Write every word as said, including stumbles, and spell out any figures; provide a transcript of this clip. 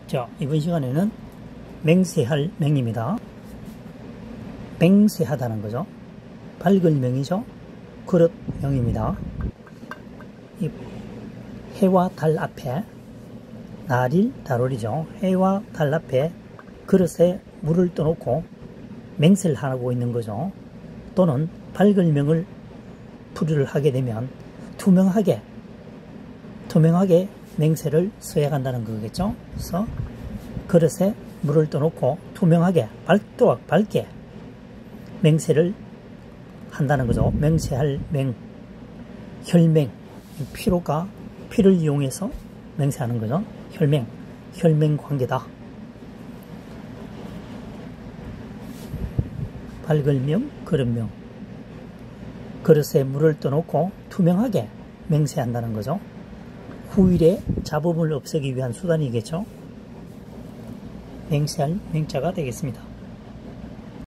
자, 이번 시간에는 맹세할 맹입니다. 맹세하다는 거죠. 밝을 명이죠. 그릇 명입니다. 이 해와 달 앞에 날일 달월이죠. 해와 달 앞에 그릇에 물을 떠놓고 맹세를 하고 있는 거죠. 또는 밝을 명을 풀이를 하게 되면 투명하게 투명하게 맹세를 서약한다는 거겠죠. 그래서 그릇에 물을 떠놓고 투명하게 밝도록 밝게 맹세를 한다는 거죠. 맹세할 맹, 혈맹, 피로가 피를 이용해서 맹세하는 거죠. 혈맹, 혈맹 관계다. 밝을 명, 그릇명. 그릇에 물을 떠놓고 투명하게 맹세한다는 거죠. 후일에 잡음을 없애기 위한 수단이겠죠. 맹세할 맹자가 되겠습니다.